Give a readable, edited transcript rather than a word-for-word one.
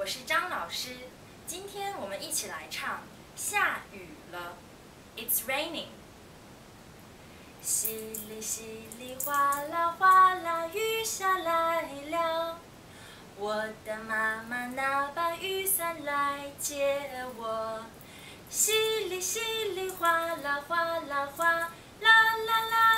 我是张老师。今天我们一起来唱下雨了 ，It's raining。淅沥淅沥哗啦哗啦，雨下来了。我的妈妈拿把雨伞来接我。淅沥淅沥哗啦哗啦哗，啦啦啦。